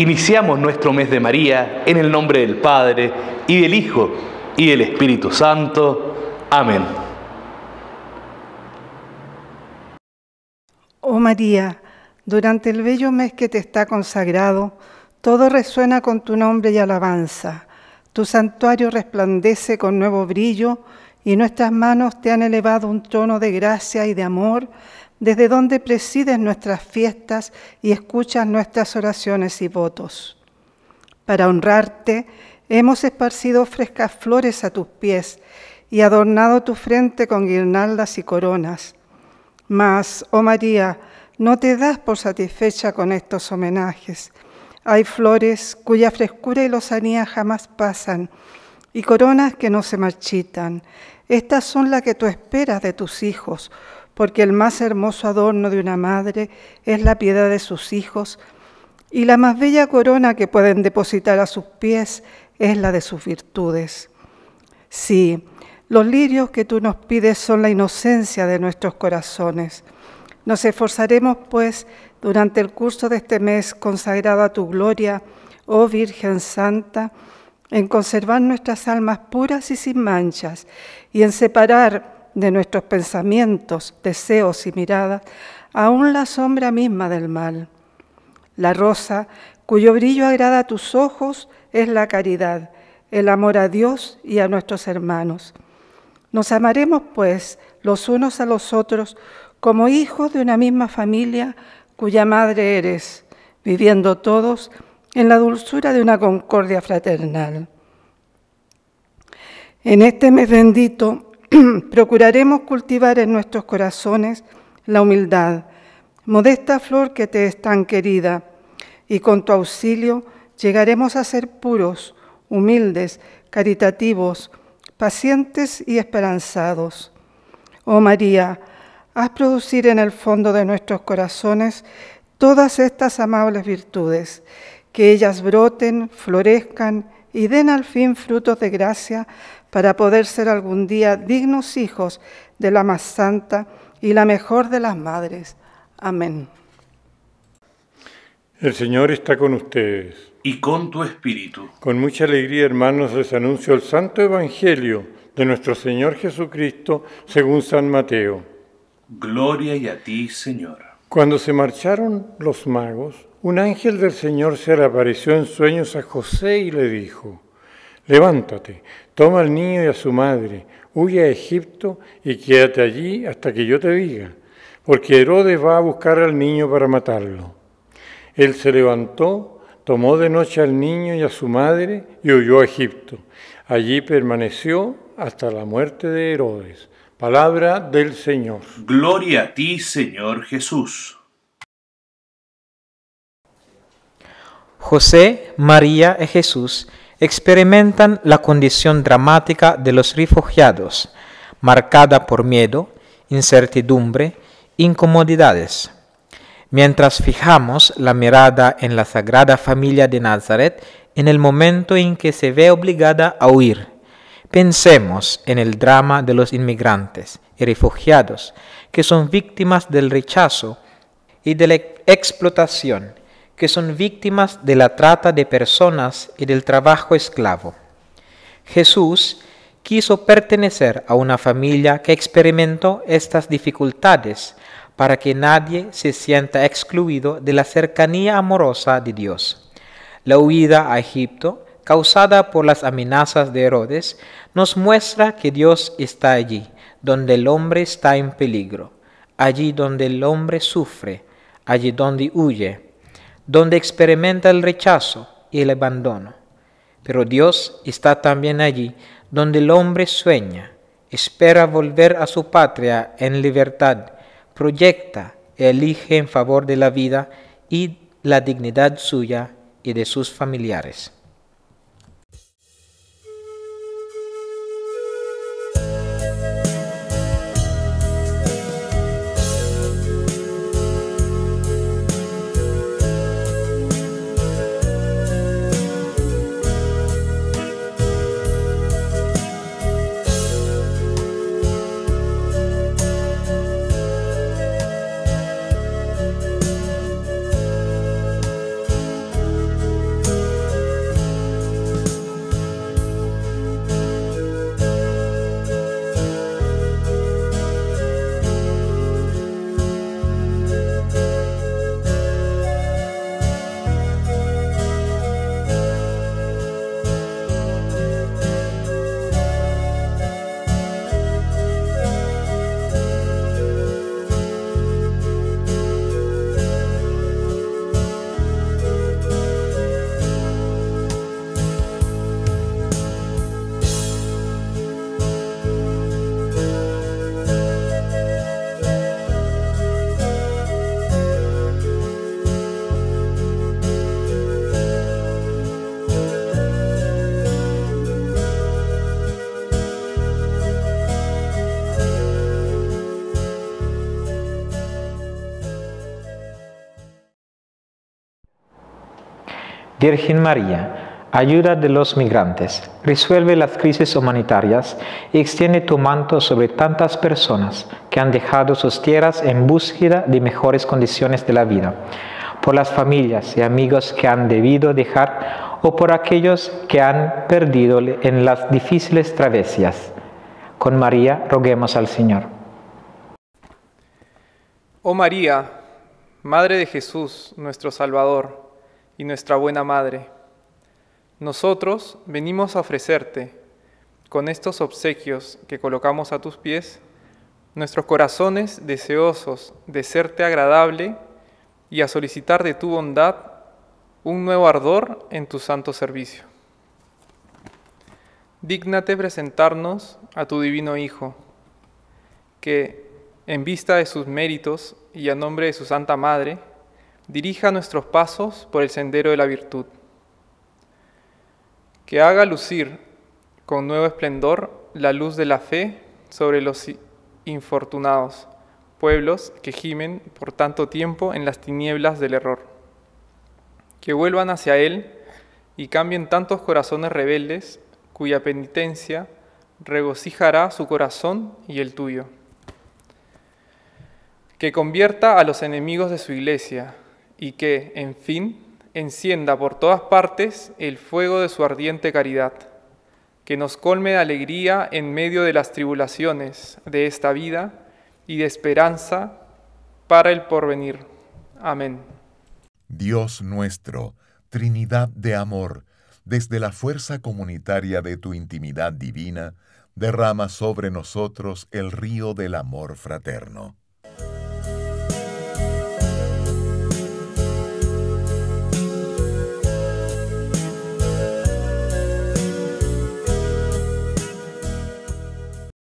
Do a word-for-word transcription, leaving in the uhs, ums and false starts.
Iniciamos nuestro mes de María en el nombre del Padre, y del Hijo, y del Espíritu Santo. Amén. Oh María, durante el bello mes que te está consagrado, todo resuena con tu nombre y alabanza. Tu santuario resplandece con nuevo brillo y nuestras manos te han elevado un trono de gracia y de amor, desde donde presides nuestras fiestas y escuchas nuestras oraciones y votos. Para honrarte, hemos esparcido frescas flores a tus pies y adornado tu frente con guirnaldas y coronas. Mas, oh María, no te das por satisfecha con estos homenajes. Hay flores cuya frescura y lozanía jamás pasan, y coronas que no se marchitan. Estas son las que tú esperas de tus hijos, porque el más hermoso adorno de una madre es la piedad de sus hijos, y la más bella corona que pueden depositar a sus pies es la de sus virtudes. Sí, los lirios que tú nos pides son la inocencia de nuestros corazones. Nos esforzaremos, pues, durante el curso de este mes consagrado a tu gloria, oh Virgen Santa, en conservar nuestras almas puras y sin manchas, y en separar de nuestros pensamientos, deseos y miradas aún la sombra misma del mal. La rosa, cuyo brillo agrada a tus ojos, es la caridad, el amor a Dios y a nuestros hermanos. Nos amaremos, pues, los unos a los otros como hijos de una misma familia cuya madre eres, viviendo todos en la dulzura de una concordia fraternal. En este mes bendito, procuraremos cultivar en nuestros corazones la humildad, modesta flor que te es tan querida, y con tu auxilio llegaremos a ser puros, humildes, caritativos, pacientes y esperanzados. Oh María, haz producir en el fondo de nuestros corazones todas estas amables virtudes, que ellas broten, florezcan y den al fin frutos de gracia para poder ser algún día dignos hijos de la más santa y la mejor de las madres. Amén. El Señor está con ustedes. Y con tu espíritu. Con mucha alegría, hermanos, les anuncio el Santo Evangelio de nuestro Señor Jesucristo según San Mateo. Gloria y a ti, Señor. Cuando se marcharon los magos, un ángel del Señor se le apareció en sueños a José y le dijo: levántate, toma al niño y a su madre, huye a Egipto y quédate allí hasta que yo te diga, porque Herodes va a buscar al niño para matarlo. Él se levantó, tomó de noche al niño y a su madre y huyó a Egipto. Allí permaneció hasta la muerte de Herodes. Palabra del Señor. Gloria a ti, Señor Jesús. José, María y Jesús experimentan la condición dramática de los refugiados, marcada por miedo, incertidumbre, incomodidades. Mientras fijamos la mirada en la Sagrada Familia de Nazaret, en el momento en que se ve obligada a huir, pensemos en el drama de los inmigrantes y refugiados que son víctimas del rechazo y de la explotación, que son víctimas de la trata de personas y del trabajo esclavo. Jesús quiso pertenecer a una familia que experimentó estas dificultades para que nadie se sienta excluido de la cercanía amorosa de Dios. La huida a Egipto, causada por las amenazas de Herodes, nos muestra que Dios está allí, donde el hombre está en peligro, allí donde el hombre sufre, allí donde huye, donde experimenta el rechazo y el abandono. Pero Dios está también allí donde el hombre sueña, espera volver a su patria en libertad, proyecta y elige en favor de la vida y la dignidad suya y de sus familiares. Virgen María, ayuda de los migrantes, resuelve las crisis humanitarias y extiende tu manto sobre tantas personas que han dejado sus tierras en búsqueda de mejores condiciones de la vida, por las familias y amigos que han debido dejar o por aquellos que han perdido en las difíciles travesías. Con María roguemos al Señor. Oh María, Madre de Jesús, nuestro Salvador, y nuestra buena Madre, nosotros venimos a ofrecerte, con estos obsequios que colocamos a tus pies, nuestros corazones deseosos de serte agradable y a solicitar de tu bondad un nuevo ardor en tu santo servicio. Dígnate presentarnos a tu divino Hijo, que, en vista de sus méritos y a nombre de su Santa Madre, dirija nuestros pasos por el sendero de la virtud. Que haga lucir con nuevo esplendor la luz de la fe sobre los infortunados pueblos que gimen por tanto tiempo en las tinieblas del error. Que vuelvan hacia Él y cambien tantos corazones rebeldes cuya penitencia regocijará su corazón y el tuyo. Que convierta a los enemigos de su iglesia y que, en fin, encienda por todas partes el fuego de su ardiente caridad, que nos colme de alegría en medio de las tribulaciones de esta vida y de esperanza para el porvenir. Amén. Dios nuestro, Trinidad de amor, desde la fuerza comunitaria de tu intimidad divina, derrama sobre nosotros el río del amor fraterno.